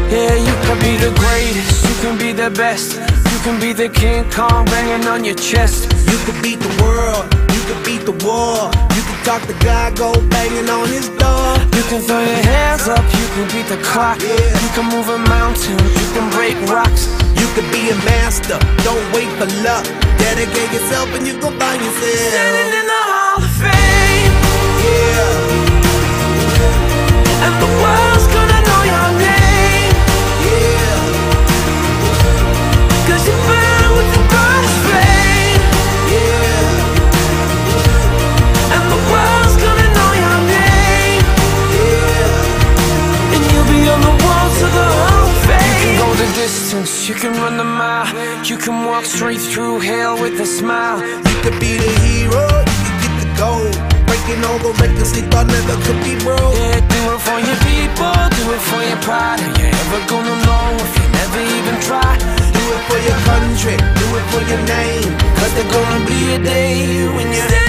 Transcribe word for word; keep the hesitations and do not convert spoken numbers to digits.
Yeah, you can be the greatest, you can be the best. You can be the King Kong banging on your chest. You can beat the world, you can beat the war. You can talk to God, go banging on his door. You can throw your hands up, you can beat the clock. Yeah. You can move a mountain, you can break rocks. You can be a master, don't wait for luck. Dedicate yourself and you gon' find yourself Standing in the Hall of Fame. Yeah, And the world's gonna know your name. yeah, Cause you burn with the brightest flame. yeah, And the world's gonna know your name. yeah. And you'll be on the walls of the Hall of Fame. You can go the distance, you can run the mile. You can walk straight through hell with a smile. You could be the hero, you can get the gold. Breaking all the records they thought never could be broke. Yeah, do it for your people, do it for your pride. Are you ever gonna know if you never even try? Do it for your country, do it for your name. Cause there's gonna be a day when you're